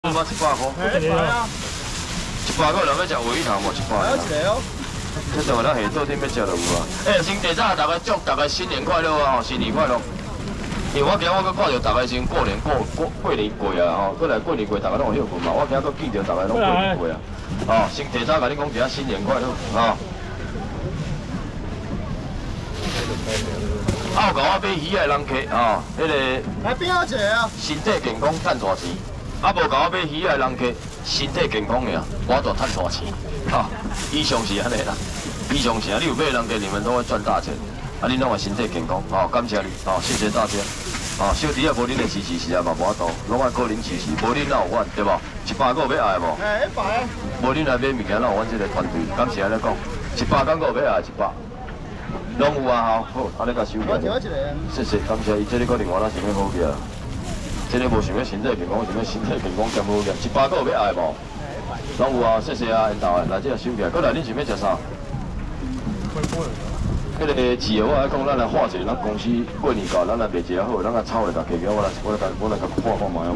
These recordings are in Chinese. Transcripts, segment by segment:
100块。100啊！100块，人要食鲔鱼头无？100。还有一个哦。这阵咱下倒天要食就有啊。先第早大家祝大家新年快乐啊！吼，新年快乐。因为我今我阁看到大家先过年过啊吼，过来过年过，大家拢有休困嘛。我今阁记着大家拢过年过啊。哦，先提早甲你讲一下新年快乐啊！有甲我买鱼的人客哦，迄个来边仔一个啊，身体健康赚大钱。无甲我买鱼的人客，身体健康的啊，我就赚大钱。哈，以上是安尼啦，以上是啊，你有买的人客，你们都会赚大钱。啊，你拢会身体健康，哦，感谢你，哦，谢谢大家。哦，小弟啊，无恁的支持是啊嘛无法度，拢爱靠恁支持，无恁哪有阮对无？100个要爱无？100啊。无恁来买物件，哪有阮这个团队？感谢安尼讲，100敢个要爱100。 拢有啊，好，安尼甲收起。谢谢，感谢伊。这里可能我那想要好个，这里无想要身体健康，想要身体健康兼好个，100个要爱无？拢有啊，谢谢啊，因头的，来这收起来。过来，恁想要食啥？迄个豉油我来讲，咱来画一个，咱公司过年到，咱来卖一个好，咱来炒下，加起我来甲画看卖好无？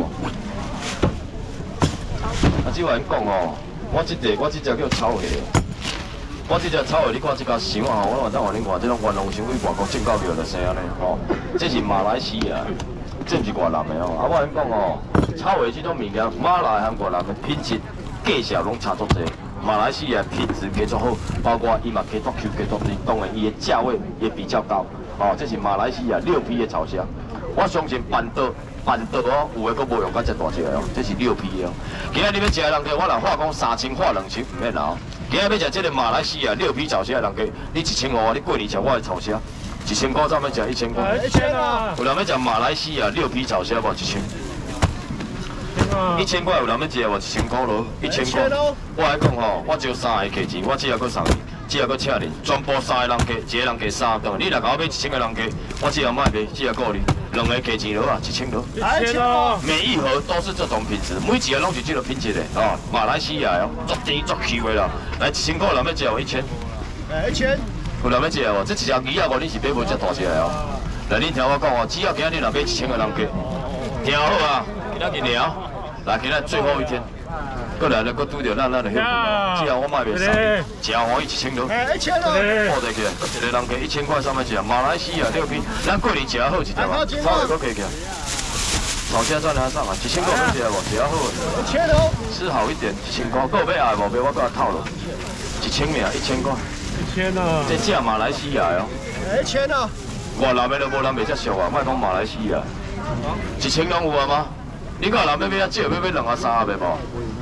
啊，只话因讲哦，我这只叫炒虾。 我这只草的，你看这家箱啊，我晚上互恁看，这种元龙箱去外国进口过就生安尼吼。这是马来西亚，这不是越南的哦。啊，我跟你讲哦，草的这种物件，马来和越南的品质价钱拢差足济。马来西亚品质加足好，包括伊嘛加足 Q 加足甜，当然伊的价位也比较高。哦，这是马来西亚6批的草虾，我相信办桌哦，有的佫无用到遮大只的哦，这是6批的哦。今仔日要食的人客，我来话讲3000化2000，唔免啦哦。 今日要食这个马来西亚6批草虾的人家，你1500啊！你过年吃我的草虾，1000块怎么食1000块？1000啊！有人要食马来西亚6批草虾无？1000。1000块有人要食无？1000块咯，1000块。我来讲吼，我招3个价钱，我只要搁送你，只要搁请你，全部3个人价，一个人价3顿。你若甲我买1000个人价，我只要卖卖，只要顾你，2个价钱落啊，1000落。1000哦。每一盒都是这种品质，每一个拢是这种品质的哦，马来西亚哦，足甜足 Q 的啦。来1000块，人要食无1000。1000。有人要食无？这一只鱼啊，无你是买无只大只的哦。来，恁听我讲哦，只要今日若买1000个人价，听好啊，今仔日了，来今仔最后一天。 过来了，搁拄着咱的休困，只要我卖袂晒，真欢喜1000多。1000咯，报得起来，一个人加1000块，上面食马来西亚6批，咱过年食好一条嘛，稍微搁加起来。炒虾赚还上啊，1000块要食无？食好，1000咯，吃好一点，1000块，够要爱无？要我搁套落，1000名，1000块。1000啊！这只马来西亚哦。1000啊！越南的都无人袂接受啊，莫讲马来西亚。1000拢有啊吗？你讲人要买啊少，要买2啊3啊，袂无？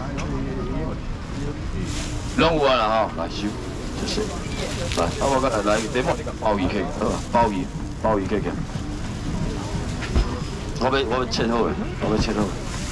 拢有啊啦吼，来收，谢谢。来，啊我来礼物鲍鱼 cake， 好啊，鲍鱼 cake。我要切好诶，我要切好。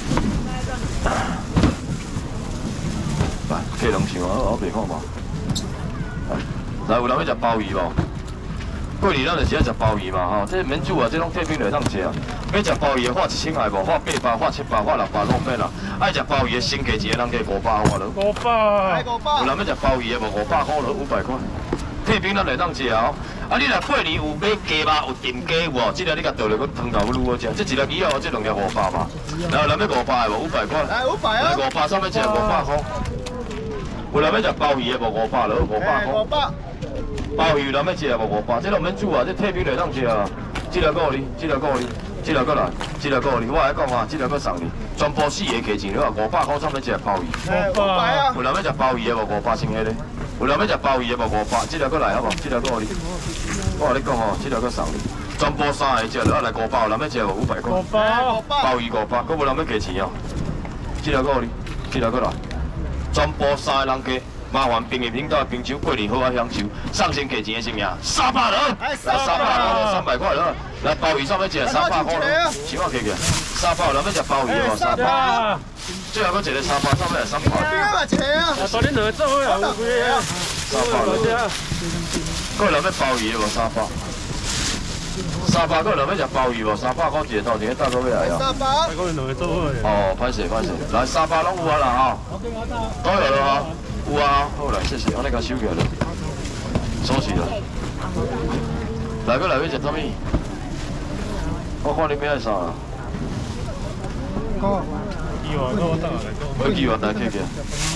来，客人想啊，我袂看嘛。来，有人要食鲍鱼无？过年咱就是爱食鲍鱼嘛吼，这免煮啊，这种退冰来当食啊。要食鲍鱼的话1000爱无？花800、花700、花600拢免啦。爱食鲍鱼的先价一个人加500块咯。500。有人要食鲍鱼的无？500块咯，500块。退冰咱来当食哦。啊，你若过年有买鸡肉有炖鸡有无？这个你甲倒落去汤头去卤好食。这一粒鱼哦，这2粒500嘛。然后人要500的无？500块。来500啊。来500，上面食500块。有人要食鲍鱼的无？500咯，500块。鲍鱼人要食无500，这都免煮啊，这退冰来当食啊。这个够你，这个够你，这个够来，这个够你。我来讲啊，这个够送你，全部4个价钱了，500块上面食鲍鱼。500啊。有人要食鲍鱼的无？500先迄个。有人要食鲍鱼的无？500，这个够来好无？这个够你。我跟你讲哦，这个够送你，全部3个食了，来500，有人要食无？500块。500。鲍鱼500，佫无人要加钱哦。这个够你，这个够来，全部3个人加。 麻烦朋友领导冰酒过年好啊享受，上先给钱的是名，300了，来300了，300块了，来鲍鱼上面食300块了，请我客气，300人要食鲍鱼哦，300，最后佫一个300上面300。边啊一个啊，大恁两个做伙啊，有几个？300了，佫人要鲍鱼的无300。300个人要食鲍鱼无？300块一个到底大哥要来啊？300，可能两个做伙。哦，歹势，来300拢有啊啦吼，都有了哈。 有啊，好来，谢谢，我来甲收起来了，收起了。来个来要食啥物？我看你要啥啊？ 完，我等下来讲。 飞机完来客去。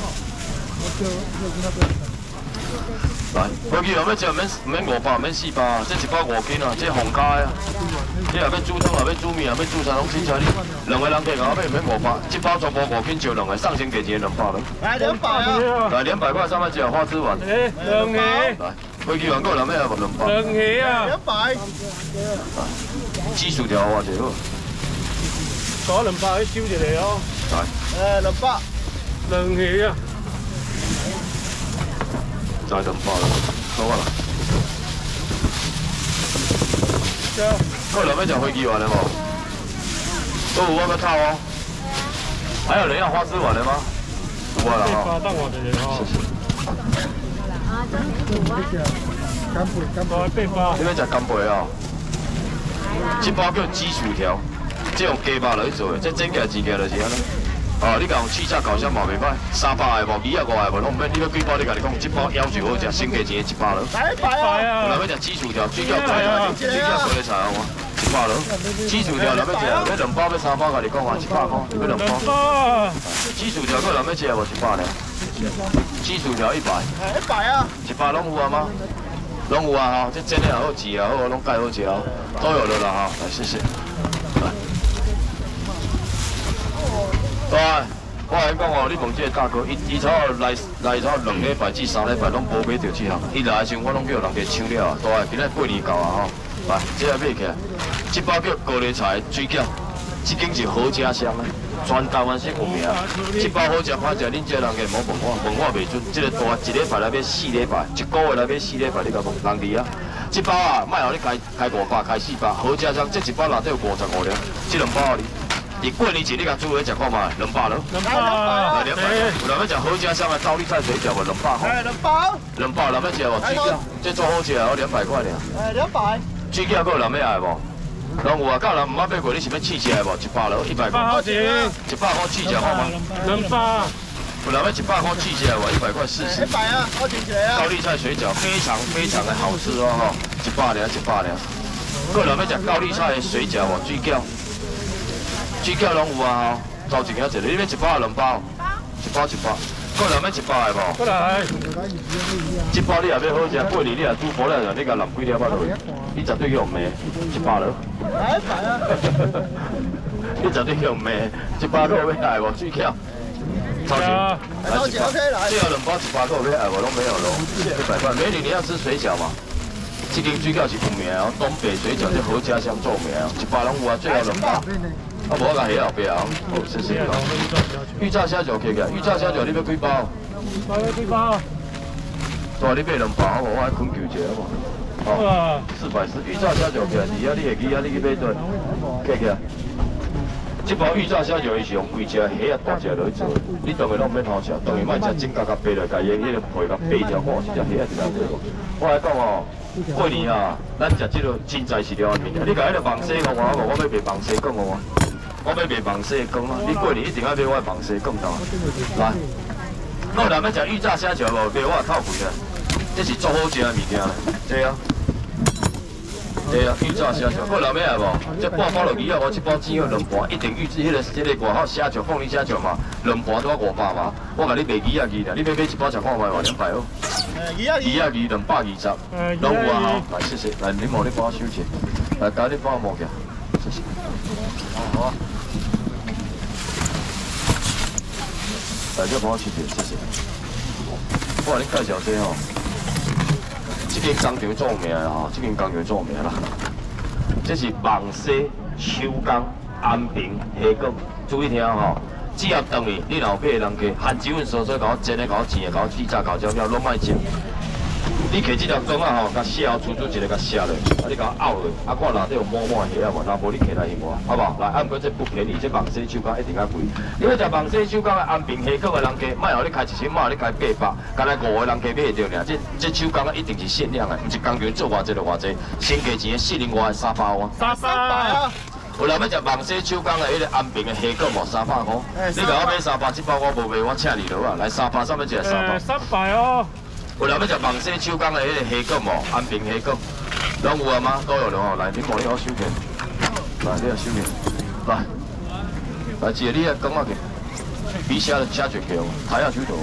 来，飞机完要食免500，免400，这1包5斤啊，这红咖啊。你若要煮汤，若要煮面，若要煮啥，拢凊彩你。2个人计我买免500，这包全部5斤就2个，上先给钱200了。 来200啊！ 来200块300只花枝丸。 2个。 来，飞機完個人咩啊？200。 2個啊 ！200。 紫薯條偌濟好？ 攞200去燒一個哦。 來。 200。 2個啊。 再200啦，好啊啦。個人要食飛機丸的無？都有我要套哦。還有人要花枝丸的嗎？有啊啦哈。謝謝。你要食干貝啊？這包叫紫薯條，這用雞肉來做的，這整起來煎起來就是安尼。哦，你甲用氣炸搞聲嘛袂歹，300個無，200個無，攏免。你要幾包？你家己講，這包要求好食，先價錢100了。 100啊！ 有人要食紫薯條，水餃菜啊，水餃菜你查有無？100了。紫薯條人要食，要2包要3包，家己講啊，100塊，要2包。紫薯條個人要食無100呢？紫薯條100。 100啊 ！100攏有啊嗎？攏有啊哈，這煎的也好，煮也好，攏蓋好食哦，都有了啦哈，來謝謝。來，我來講哦，你問這個大哥，伊才來才2禮拜至3禮拜攏無買到這項，伊來的時候我攏叫人家搶了啊，大今仔8年到啊吼，來，這個買起來，這包叫高麗菜水餃，這間是好家鄉啊，全台灣省有名，這包好食歹食，恁這人家莫問我袂準，這個大1禮拜來買4禮拜，1個月來買4禮拜，你甲問人哋啊，這包啊，莫互你開500，開400，好家鄉，這1包內底有55粒，這2包你。你過年前你甲煮伙食看嘛，200了。200。來200。有人要食好家鄉的高麗菜水餃無200塊。200。200，人要食無？水餃，這做好食哦，200塊爾。200。水餃還有人要愛無？攏有啊，甲人毋捌買過，你是要試食無？100了，100塊。好錢。100塊試食看嘛。200。有人要100塊試食無？100塊試試。100啊，我試一下。高麗菜水餃非常非常的好吃哦，吼，100了，100了。個人要食高麗菜的水餃無？水餃。水餃攏有啊吼，招一件一個，你要1包2包？1包1包，個人要1包的無？過來。1包你也要好食，過年你也煮保了，你甲淋幾粒仔落去，你絕對用咩？100了。你絕對用咩？100個要愛無？水餃。超級。來1包，這2包100個要愛無？攏沒有咯。100塊，美女你要吃水餃嘛？這間水餃是有名哦，東北水餃這好家鄉做名哦，100攏有啊，最後2包。啊，無我甲下後邊啊，好，謝謝啦。預炸蝦條客嘅，預炸蝦條你要幾包？幾包？大你買2包好無？我愛困求一下好無？哦，440。預炸蝦條客，而家你會記啊，你去買對，客。這包預炸蝦條伊是用規隻蝦啊大隻來做，你當然攏免好食，當然莫食整甲白落，甲伊迄個皮甲白條，我是隻蝦啊一條做。我來講哦。過年啊，咱食這個真材實料的物件。你甲迄個網西講我要賣網西講我，我要賣網西講啊！你過年一定要買我網西講到。來，我人要食預炸蝦條無？賣我透貴啊！這是做好食的物件咧，這啊，這啊，預炸蝦條，個人要愛無？這半包落去啊，我1包煎2盤，一定迄個外口蝦條、鳳梨蝦條嘛，2盤都要500嘛。我甲你賣2啊2啦，你要買1包食看賣無？200哦。2啊2，220，攏有啊吼，來謝謝，來你幫你幫我收錢，來家你幫我摸起，謝謝。好啊。來這幫我收錢，謝謝。我甲你介紹這吼，這間工廠做名啦吼，這間工廠做名啦。這是網西手工安平蝦膏，注意聽吼。只要等於你老爸人家含酒阮所甲我煎的、甲我煎的、甲我煮炸、搞椒料，攏莫食。你摕这条羹啊吼，甲削粗粗一个，甲削落，啊你甲我拗落，啊看内底有满满的虾啊无？若无你摕来用我，好不好？来，啊毋过这不便宜，这网西手工一定较贵。你要食网西手工的安平虾膏的人家，莫互你开1000，莫互你开800，干来5个人家买得着尔。这手工一定是限量的，毋是工厂做偌济就偌济，先价钱4零外300万。300啊！有人要食网西手工的迄个安平的虾膏无？300块。你甲我买300，这包我无卖，我请你落啊！来300，啥物事？300哦。有人要食网西手工的迄个虾膏无？安平虾膏，拢有啊吗？都有了吼。来，你摸你好收起，来你啊收起，来，来一个你啊讲我去， 脆皮虾的虾卷条，台下手头。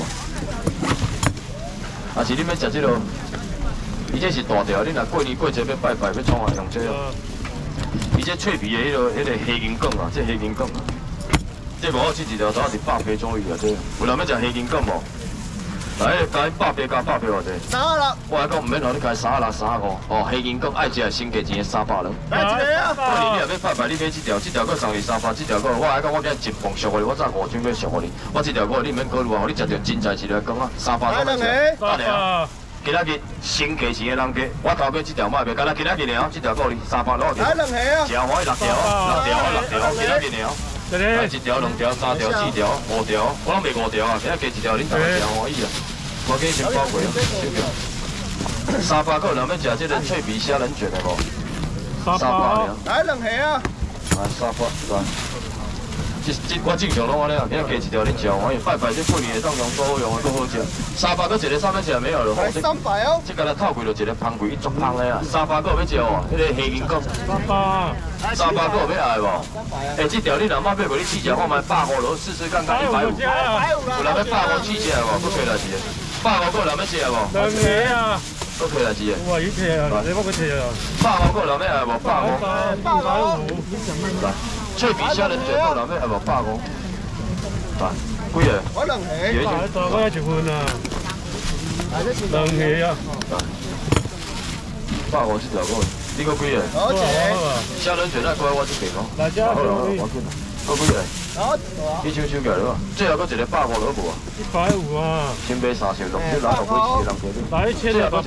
啊是你要食这个，伊这是大条，你若过年过节要拜拜要创啊用这个。伊这脆皮的迄个黑金梗啊，这黑金梗啊，这无好吃一条，只要是100块左右啊，这有人要食黑金梗无？来，加100块加100块偌济？ 36， 我来讲唔免互你加36、35哦，黑金梗爱食先价钱的300人。 来一个啊！ 过年你若要拜拜，你买这条搁送你300，这条搁我来讲，我今日一磅俗互你，我早5张要俗互你，我这条搁你唔免考虑啊，互你食着真材实料讲啊，300 来两都买个， 等下。今仔日先价钱的人价，我头尾这条卖袂，干那今仔日了，这条够你300攞来两个啊！ 食欢喜6条，今仔日了， 这来里 1条、2条、3条、4条、5条，我拢卖5条啊，今仔加1条，恁大家食欢喜啊，我给你先包过啊，300个人要食这个脆皮虾仁卷的无？300了。 来两个啊！ 啊，300来。我正常拢安尼啊，今仔加1条恁食欢喜，拜拜这过年会当用多好用的，多好食。300个一个上面食没有了， 来300哦！ 这个来套过就一个香桂，伊足香的啊。300个要食哦，迄个黑金果。 300个要爱无？哎，这条你若买买过，你试食看卖150落试试看看150。有人要150试食无？搁开来一个。150个人要食无？ 两个啊！ 搁开来一个。 哇，一切啊！你帮佢切啊 ！150个人要爱无？150。 150。 来，脆皮虾仁卷个人要爱无？150。来，几个？ 我两个。 大概1份啊。两个啊。 150这条个，你搁几个？ 好一个。 虾仁卷那过来我这边哦。 大家好， 我紧啦。搁几个？ 好， 你收起来了，最后搁一个150落无啊？ 150啊。 先买3箱，2箱拿落买4个人给你。 来，切了。